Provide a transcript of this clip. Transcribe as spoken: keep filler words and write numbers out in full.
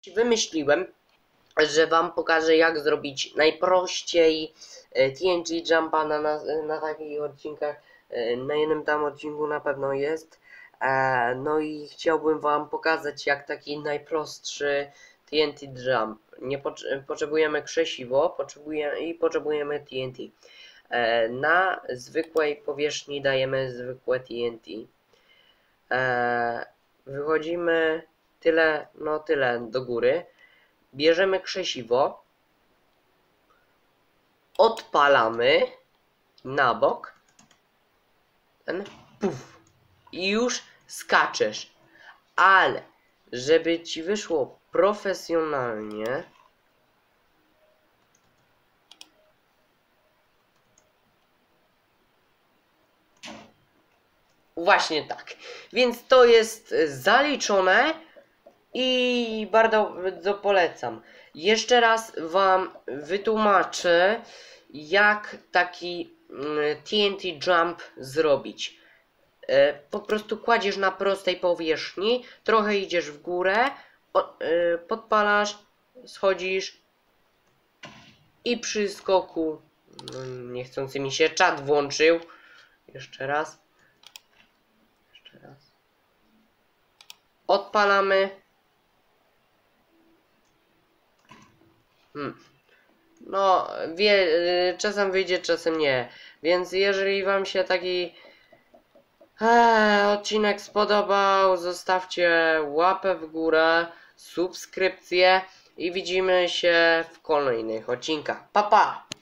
wymyśliłem, że wam pokażę, jak zrobić najprościej T N T Jumpa na, na, na takich odcinkach. Na jednym tam odcinku na pewno jest. No i chciałbym wam pokazać, jak taki najprostszy T N T Jump. Nie pot potrzebujemy krzesiwo potrzebujemy, i potrzebujemy T N T. Na zwykłej powierzchni dajemy zwykłe T N T. Wychodzimy tyle, no tyle do góry. Bierzemy krzesiwo, odpalamy na bok, ten puf, i już skaczesz. Ale żeby ci wyszło profesjonalnie, właśnie tak. Więc to jest zaliczone i bardzo, bardzo polecam. Jeszcze raz wam wytłumaczę, jak taki T N T Jump zrobić. Po prostu kładziesz na prostej powierzchni, trochę idziesz w górę, podpalasz, schodzisz i przy skoku, niechcący mi się czat włączył, jeszcze raz, jeszcze raz, odpalamy. Hmm. No, wie, czasem wyjdzie, czasem nie. Więc jeżeli wam się taki eee, odcinek spodobał, zostawcie łapę w górę, subskrypcję i widzimy się w kolejnych odcinkach. Pa, pa!